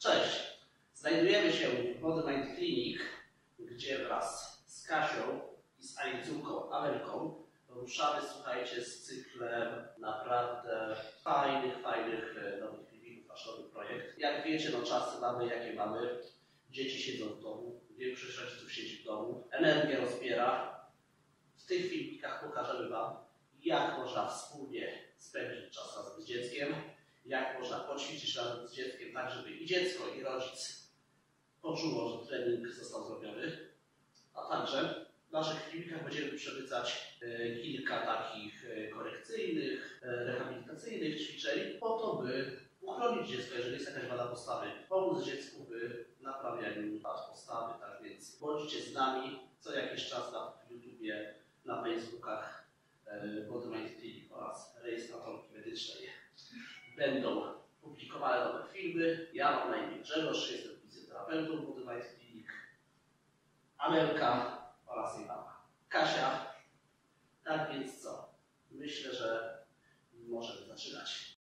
Cześć! Znajdujemy się w Body Mind Clinic, gdzie wraz z Kasią i z Alicunką Amelką ruszamy, słuchajcie, z cyklem naprawdę fajnych nowych filmików, nasz nowy projekt. Jak wiecie, no czasy mamy jakie mamy. Dzieci siedzą w domu, większość rodziców siedzi w domu, energię rozbiera. W tych filmikach pokażemy Wam, jak można wspólnie spędzić czas razem z dzieckiem, jak można poćwiczyć razem z dzieckiem, tak żeby i dziecko, i rodzic poczuło, że trening został zrobiony. A także w naszych filmikach będziemy przemycać kilka takich korekcyjnych, rehabilitacyjnych ćwiczeń po to, by uchronić dziecko, jeżeli jest jakaś wada postawy, pomóc dziecku w naprawianiu wad postawy. Tak więc bądźcie z nami co jakiś czas na YouTubie, na Facebookach Body Mind Clinic oraz rejestratorki medycznej. Będą publikowane nowe filmy. Ja mam na imię Grzegorz, jestem fizjoterapeutą Body Mind Clinic. Amelka oraz jej mama Kasia. Tak więc co? Myślę, że możemy zaczynać.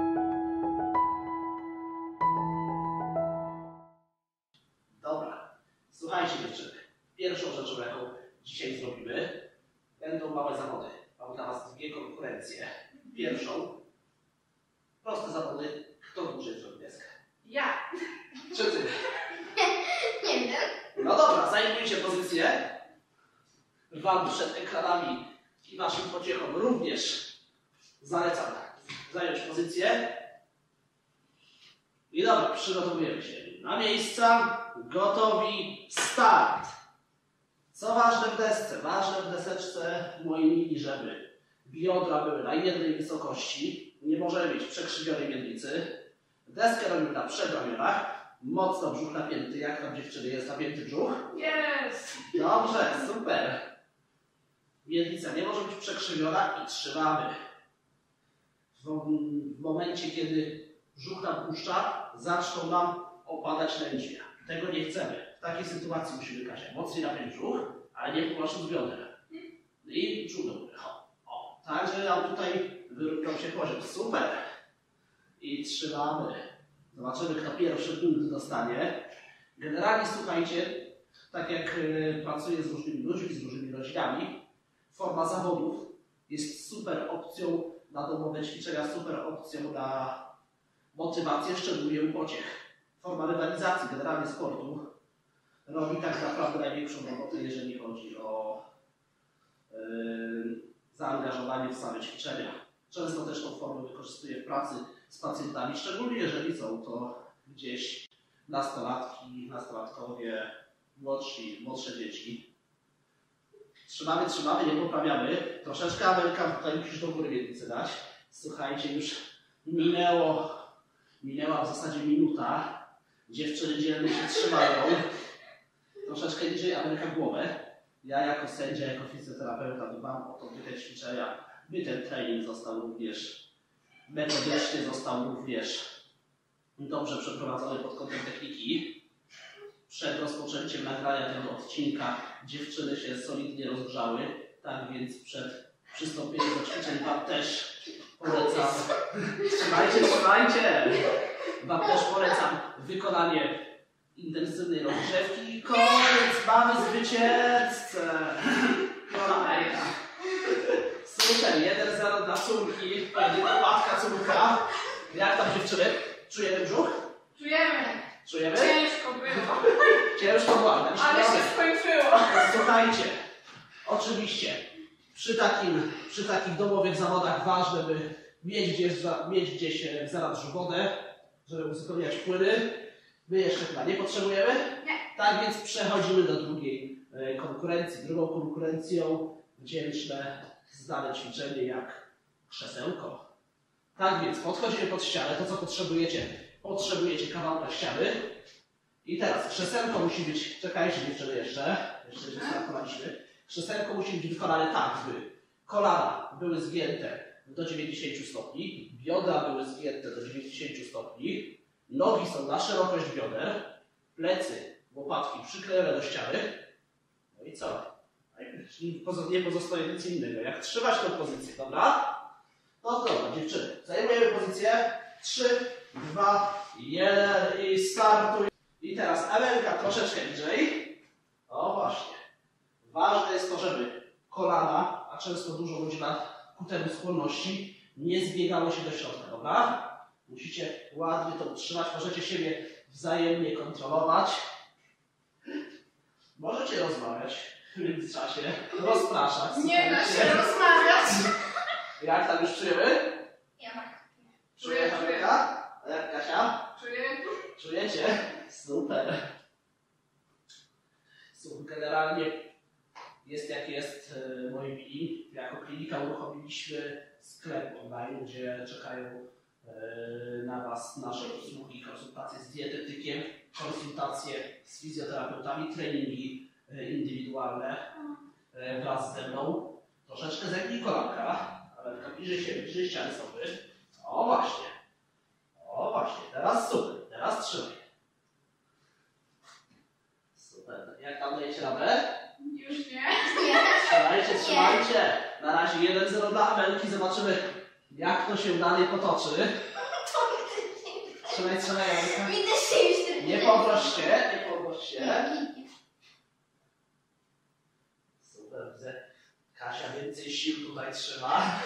Dobra, słuchajcie dziewczyny. Pierwszą rzeczą, jaką dzisiaj zrobimy, będą małe zawody. Mam dla Was dwie konkurencje. Pierwszą, proste zawody. Kto dłużej zrobi deskę? Ja. Czy Ty? Nie wiem. No dobra, zajmujcie pozycję. Wam przed ekranami i Waszym pociechom również zalecam zająć pozycję. I dobra, przygotowujemy się. Na miejsca, gotowi, start. Co ważne w desce? Ważne w deseczce w mojej linii, żeby biodra były na jednej wysokości. Nie możemy mieć przekrzywionej miednicy. Deskę robimy na przedramionach. Mocno brzuch napięty. Jak tam dziewczyny jest napięty brzuch? Jest. Dobrze, super. Miednica nie może być przekrzywiona i trzymamy. W momencie, kiedy brzuch nam puszcza, zaczną nam opadać lędźwia. Tego nie chcemy. W takiej sytuacji musimy, Kasia, mocniej napiąć brzuch, ale nie połaszczyć z bioder. I brzuch do góry. O, także nam tutaj wyrównał się poziom. Super. I trzymamy. Zobaczymy, kto pierwszy punkt dostanie. Generalnie słuchajcie, tak jak pracuję z różnymi ludźmi, z różnymi rodzinami, forma zawodów jest super opcją na domowe ćwiczenia, super opcją na motywację, szczególnie u pociech. Forma rywalizacji, generalnie sportu, robi tak naprawdę największą robotę, jeżeli chodzi o zaangażowanie w same ćwiczenia. Często też tą formę wykorzystuję w pracy z pacjentami, szczególnie jeżeli są to gdzieś nastolatki, nastolatkowie, młodsze dzieci. Trzymamy, nie poprawiamy. Troszeczkę Amelka tutaj musisz do góry miednicy dać. Słuchajcie, już minęła w zasadzie minuta. Dziewczyny dzielnie się trzymają. Troszeczkę niżej Amelka głowę. Ja jako sędzia, jako fizjoterapeuta dbam o to, by te ćwiczenia, by ten trening został również metodycznie, został również dobrze przeprowadzony pod kątem techniki. Przed rozpoczęciem nagrania tego odcinka dziewczyny się solidnie rozgrzały, tak więc przed przystąpieniem do ćwiczeń Wam też polecam. Trzymajcie! Wam też polecam wykonanie intensywnej rozgrzewki i koniec, mamy zwycięzcę! Super, 1-0 dla córki, matka, córka. Jak tam dziewczyny? Czujemy brzuch? Czujemy? Ciężko było. Ciężko było, Ale się skończyło. Słuchajcie, oczywiście przy takich domowych zawodach ważne, by mieć gdzieś w zanadrzu wodę, żeby uzupełniać płyny. My jeszcze chyba nie potrzebujemy. Nie. Tak więc przechodzimy do drugiej konkurencji. Drugą konkurencją wdzięczne, znane ćwiczenie jak krzesełko. Tak więc podchodzimy pod ścianę. To co potrzebujecie? Potrzebujecie kawałka ściany. I teraz krzesełko musi być, czekajcie dziewczyny jeszcze się startowaliśmy. Krzesełko musi być wykonane tak, by kolana były zgięte do 90 stopni, biodra były zgięte do 90 stopni, nogi są na szerokość bioder, plecy, łopatki przyklejone do ściany. No i co? Nie pozostaje nic innego, jak trzymać tę pozycję, dobra? No dobra, dziewczyny, zajmujemy pozycję 3, 2, 1 i startuj. I teraz Amelka troszeczkę bliżej. O właśnie. Ważne jest to, żeby kolana, a często dużo ludzi ma ku temu skłonności, nie zbiegało się do środka, dobra? Musicie ładnie to utrzymać, możecie siebie wzajemnie kontrolować. Możecie rozmawiać w międzyczasie, rozpraszać. Nie da słuchajcie. się rozmawiać. Jak tam już czujemy? Ja tak. Czujesz, Amelka? A jak Kasia? Czuję. Czujecie? Super. Generalnie jest jak jest, moi mili. Jako klinika uruchomiliśmy sklep online, gdzie czekają na Was nasze usługi, konsultacje z dietetykiem, konsultacje z fizjoterapeutami, treningi indywidualne wraz ze mną. Troszeczkę zegnij kolanka, ale bliżej ściany stopy. O właśnie. O właśnie, teraz super, teraz trzymaj. Super. Jak tam dajecie radę? Już nie. Trzymajcie, trzymajcie. Na razie 1-0 dla Amelki. Zobaczymy, jak to się dalej potoczy. Trzymaj, trzymaj, Amelka. Nie podnoś się, nie podnoś się. Super, widzę. Kasia więcej sił tutaj trzyma.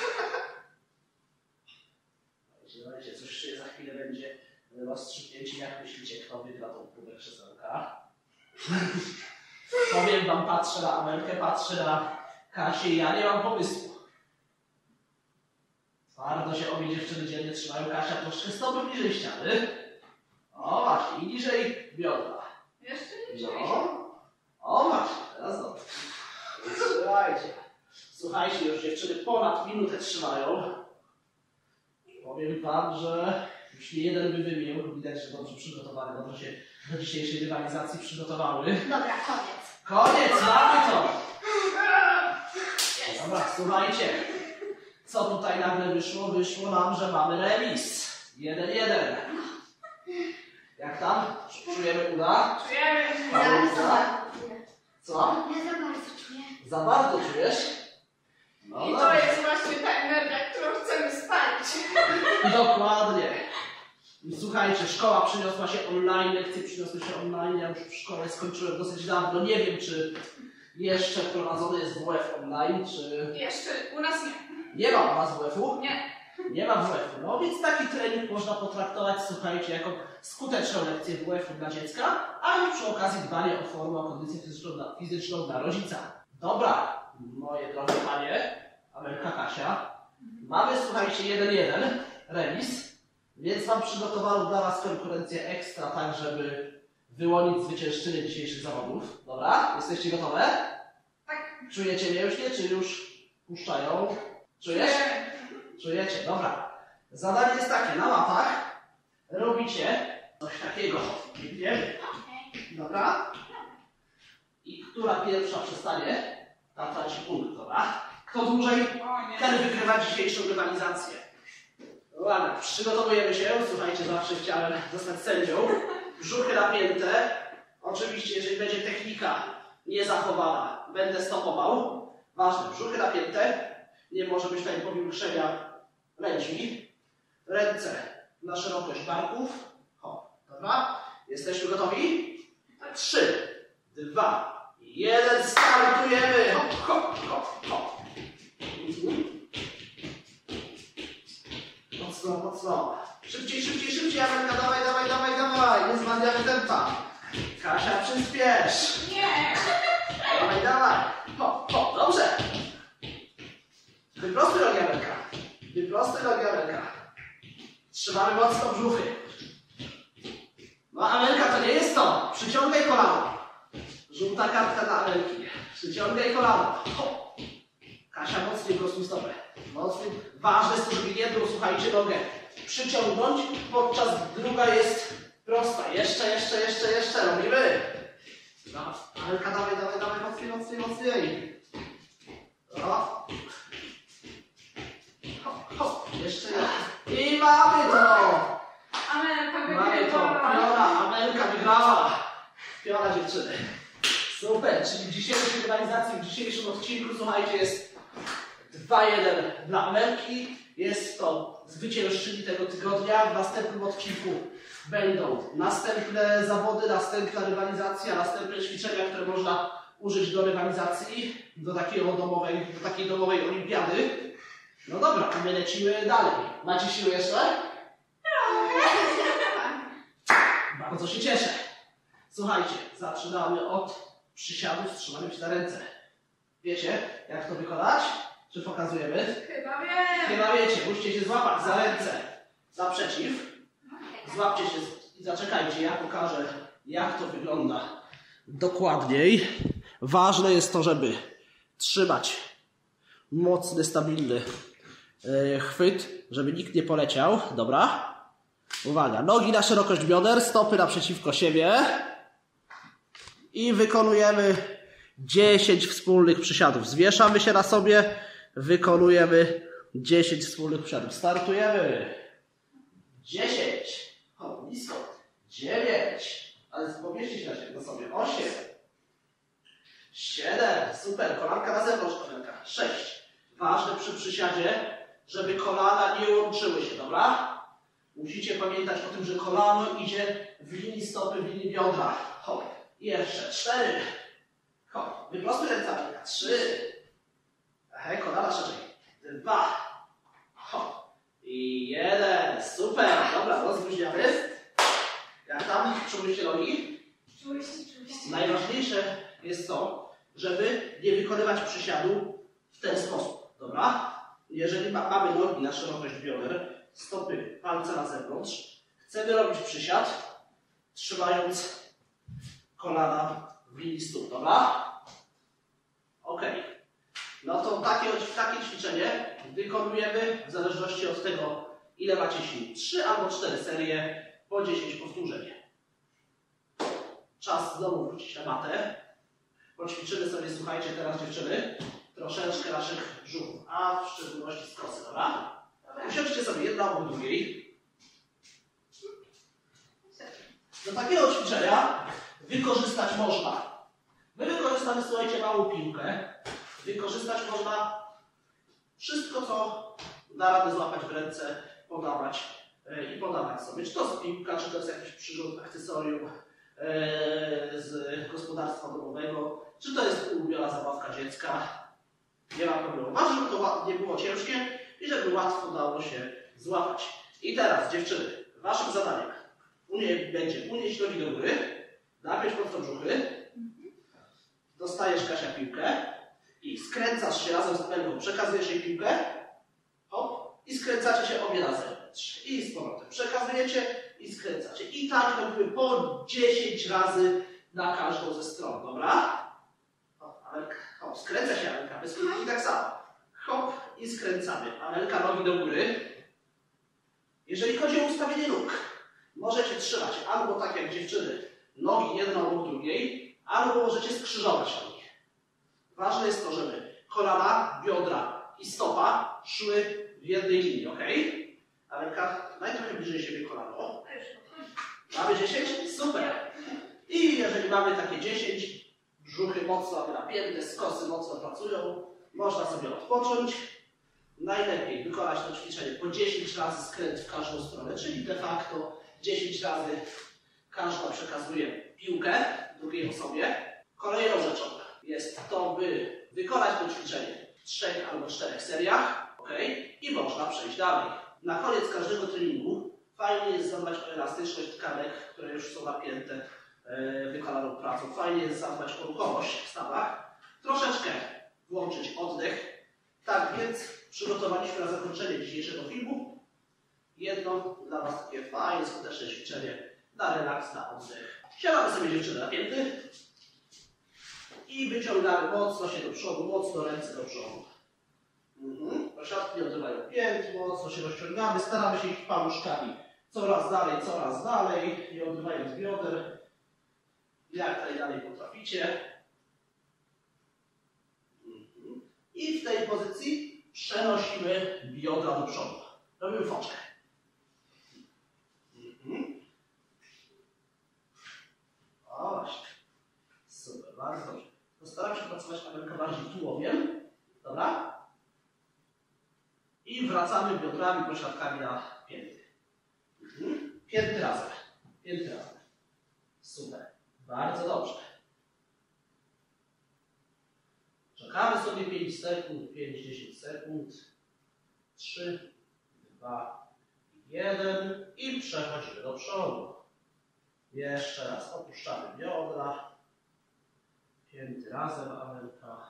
Dajcie, coś się za chwilę będzie rozstrzygnięcie. Jak myślicie, kto wygra tą próbę krzesełka? Powiem wam, patrzę na Amelkę, patrzę na Kasię i ja nie mam pomysłu. Twardo się obie dziewczyny dziennie trzymają. Kasia troszkę stopy bliżej ściany. O właśnie, i niżej biodra. Jeszcze niżej. No. O właśnie, teraz dobrze. Trzymajcie. Słuchajcie, już dziewczyny ponad minutę trzymają. Powiem wam, że już nie jeden by wymienił. Widać, że dobrze przygotowane, dobrze się do dzisiejszej rywalizacji przygotowały. Dobra, koniec. Koniec, mamy to! Dobra, słuchajcie. Co tutaj nagle wyszło? Wyszło nam, że mamy remis. 1-1. Jak tam? Czujemy uda? Czujemy. Co? Ja za bardzo czuję. Za bardzo czujesz? No I to dobrze. jest właśnie ta energia, którą chcemy spalić. Dokładnie. I słuchajcie, szkoła przyniosła się online, lekcje przyniosły się online. Ja już w szkole skończyłem dosyć dawno. Nie wiem, czy jeszcze wprowadzony jest WF online, czy... Jeszcze u nas nie. Nie ma u nas WF-u? Nie. Nie ma WF-u. No więc taki trening można potraktować, słuchajcie, jako skuteczną lekcję WF-u dla dziecka, a już przy okazji dbanie o formę, o kondycję fizyczną dla rodzica. Dobra, moje drogie panie, Amelka, Kasia, mamy, słuchajcie, 1-1, remis, więc mam przygotowaną dla was konkurencję ekstra, tak żeby wyłonić zwyciężczynię dzisiejszych zawodów. Dobra, jesteście gotowe? Tak. Czujecie mnie już nie, czy już puszczają? Czujesz? Czujecie? Dobra. Zadanie jest takie, na mapach robicie coś takiego. Widzicie? Dobra? I która pierwsza przestanie, ta traci punkt, dobra? Kto dłużej, O nie. ten wygrywa dzisiejszą rywalizację. Ładnie, przygotowujemy się. Słuchajcie, zawsze chciałem zostać sędzią. Brzuchy napięte. Oczywiście, jeżeli będzie technika niezachowana, będę stopował. Ważne, brzuchy napięte. Nie może być tutaj powiększenia lędźwi. Ręce na szerokość barków. O, dobra? Jesteśmy gotowi? 3, 2, 1, startujemy! Hop, hop, hop, hop. Mocno, mocno. Szybciej, szybciej, szybciej, Amelka, dawaj, dawaj, dawaj, dawaj. Nie zmarniamy tempa. Kasia, przyspiesz. Nie. Dawaj, dawaj. Hop, hop, dobrze. Wyprostuj nogi, Amelka. Wyprostuj nogi, Amelka. Trzymamy mocno brzuchy. No, Amelka, to nie jest to. Przyciągaj kolano. Żółta kartka dla Amelki. Przyciągaj kolano. Hop. Kasia, mocniej prostuj stopę. Mocniej. Ważne jest to, żeby jedną, słuchajcie, nogę przyciągnąć, podczas druga jest prosta. Jeszcze. Robimy. No, Amelka, dawaj, dawaj, dawaj. Mocniej, mocniej, mocniej. O. Hop, hop. Jeszcze. I mamy to. Amelka Mamy to. wygrywa. Piora, Amelka wygrała. Piora, dziewczyny. Super, czyli w dzisiejszej rywalizacji, w dzisiejszym odcinku, słuchajcie, jest 2-1 dla Amelki. Jest to zwyciężczyni tego tygodnia. W następnym odcinku będą następne zawody, następna rywalizacja, następne ćwiczenia, które można użyć do rywalizacji, do takiej domowej olimpiady. No dobra, a my lecimy dalej. Macie siłę jeszcze? Bardzo się cieszę. Słuchajcie, zaczynamy od przysiadów z trzymaniem się na ręce. Wiecie, jak to wykonać? Czy pokazujemy? Chyba wiem. Chyba wiecie, musicie się złapać za ręce naprzeciw. Złapcie się i zaczekajcie, ja pokażę, jak to wygląda dokładniej. Ważne jest to, żeby trzymać mocny, stabilny chwyt, żeby nikt nie poleciał. Dobra? Uwaga, nogi na szerokość bioder, stopy naprzeciwko siebie i wykonujemy 10 wspólnych przysiadów. Zwieszamy się na sobie, wykonujemy 10 wspólnych przysiadów. Startujemy. 10. O, blisko. 9. Ale pomieści się na sobie. 8. 7. Super. Kolanka na zewnątrz, kolanka. 6. Ważne przy przysiadzie, żeby kolana nie łączyły się, dobra? Musicie pamiętać o tym, że kolano idzie w linii stopy, w linii biodra. Hop. I jeszcze 4. Hop. Wyprostuj ręce. 3. Kolana szerzej. 2. Hop. I 1. Super. Dobra, rozluźniamy. Jak tam? Przymyślcie nogi. Czułyście. Najważniejsze jest to, żeby nie wykonywać przysiadu w ten sposób. Dobra? Jeżeli mamy nogi na szerokość bioder, stopy, palce na zewnątrz, chcemy robić przysiad, trzymając kolana w linii stóp. Dobra? Ok. No to takie ćwiczenie wykonujemy w zależności od tego, ile macie sił. 3 albo 4 serie po 10 powtórzeń. Czas znowu wrócić na matę. Poćwiczymy sobie, słuchajcie, teraz dziewczyny, troszeczkę naszych brzuchów, a w szczególności skosy, dobra? Usiądźcie sobie jedna obok drugiej. Do takiego ćwiczenia wykorzystać można. My wykorzystamy, słuchajcie, małą piłkę. Wykorzystać można wszystko, co da radę złapać w ręce, podawać i podawać sobie. Czy to jest piłka, czy to jest jakiś przyrzut, akcesorium z gospodarstwa domowego, czy to jest ulubiona zabawka dziecka. Nie ma problemu. Ważne, żeby to nie było ciężkie i żeby łatwo dało się złapać. I teraz, dziewczyny, waszym zadaniem będzie unieść nogi do góry, napiąć mocno brzuchy, dostajesz, Kasia, piłkę i skręcasz się razem z Amelką, przekazujesz jej piłkę, hop, i skręcacie się obie na zewnątrz. I z powrotem przekazujecie i skręcacie. I tak robimy po 10 razy na każdą ze stron, dobra? Hop, Amelka, hop, skręca się Amelka, bez piłki tak samo. Hop i skręcamy. Amelka, nogi do góry. Jeżeli chodzi o ustawienie nóg, możecie trzymać albo tak jak dziewczyny, nogi jedną obok drugiej, albo możecie skrzyżować nogi. Ważne jest to, żeby kolana, biodra i stopa szły w jednej linii, ok? Amelka, daj trochę bliżej siebie kolano. Mamy 10? Super. I jeżeli mamy takie 10, brzuchy mocno napięte, skosy mocno pracują, można sobie odpocząć. Najlepiej wykonać to ćwiczenie po 10 razy skręt w każdą stronę, czyli de facto 10 razy każda przekazuje piłkę drugiej osobie. Kolejną rzeczą jest to, by wykonać to ćwiczenie w 3 albo 4 seriach, ok? I można przejść dalej. Na koniec każdego treningu fajnie jest zadbać o elastyczność tkanek, które już są napięte wykonaną pracą. Fajnie jest zadbać o ruchomość w stawach. Troszeczkę włączyć oddech. Tak więc przygotowaliśmy na zakończenie dzisiejszego filmu jedno dla Was takie fajne, skuteczne ćwiczenie na relaks, na oddech. Siadamy sobie, dziewczyny, napięty i wyciągamy mocno się do przodu, mocno ręce do przodu. Posiadki nie odrywają pięt, mocno się rozciągamy, staramy się iść paluszkami coraz dalej, nie odrywając bioder, jak najdalej potraficie. I w tej pozycji przenosimy biodra do przodu. Robimy foczkę. O właśnie. Super, bardzo dobrze. Postaram się pracować Amelka bardziej tułowiem. Dobra? I wracamy biodrami, pośladkami na pięty. Pięty razem. 5 razy. Super. Bardzo dobrze. Czekamy sobie 5 sekund, 5-10 sekund. 3, 2, 1 i przechodzimy do przodu. Jeszcze raz opuszczamy biodra. 5 razem Amelka.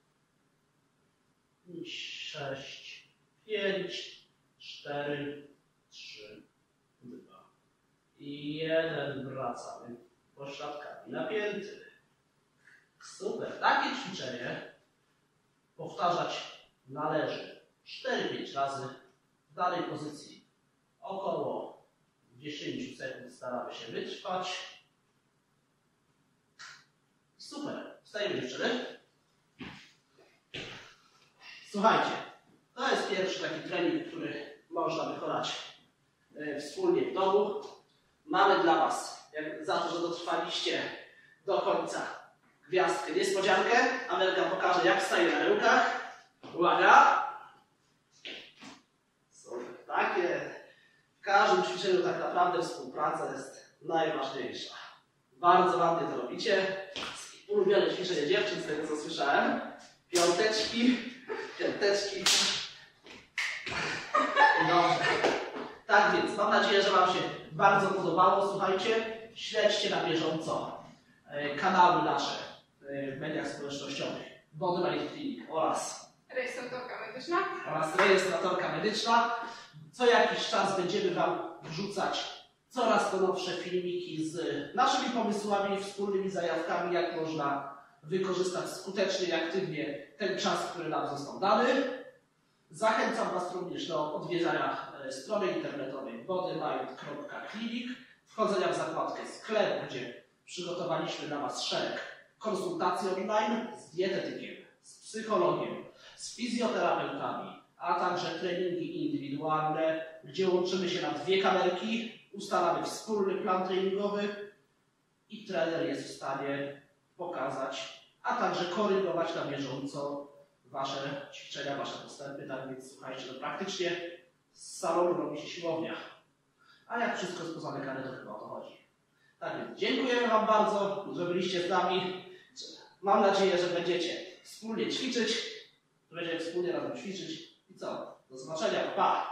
6, 5, 4, 3, 2 i 1. Wracamy pośladkami napięty. Super. Takie ćwiczenie powtarzać należy 4-5 razy w danej pozycji. Około 10 sekund staramy się wytrwać. Super. Wstajemy, dziewczyny. Słuchajcie, to jest pierwszy taki trening, który można wykonać wspólnie w domu. Mamy dla Was, za to, że dotrwaliście do końca, gwiazdkę, niespodziankę. Amelka pokaże, jak staje na rękach. Uwaga! Super, takie. W każdym ćwiczeniu tak naprawdę współpraca jest najważniejsza. Bardzo ładnie to robicie. Ulubione ćwiczenie dziewczyn, z tego co słyszałem. Piąteczki. Dobrze. Tak więc, mam nadzieję, że Wam się bardzo podobało. Słuchajcie, śledźcie na bieżąco kanały nasze w mediach społecznościowych. Body Mind Clinic oraz rejestratorka medyczna. Co jakiś czas będziemy Wam wrzucać coraz to nowsze filmiki z naszymi pomysłami, wspólnymi zajawkami, jak można wykorzystać skutecznie i aktywnie ten czas, który nam został dany. Zachęcam Was również do odwiedzania strony internetowej bodymind.clinic, wchodzenia w zakładkę sklep, gdzie przygotowaliśmy dla Was szereg konsultacji online z dietetykiem, z psychologiem, z fizjoterapeutami, a także treningi indywidualne, gdzie łączymy się na 2 kamerki, ustalamy wspólny plan treningowy i trener jest w stanie pokazać, a także korygować na bieżąco Wasze ćwiczenia, Wasze postępy. Tak więc słuchajcie, to praktycznie z salonu robi się siłownia. A jak wszystko jest pozamykane, to chyba o to chodzi. Tak więc dziękujemy Wam bardzo, że byliście z nami. Mam nadzieję, że będziecie wspólnie ćwiczyć. Będziemy wspólnie razem ćwiczyć. I co? Do zobaczenia. Pa!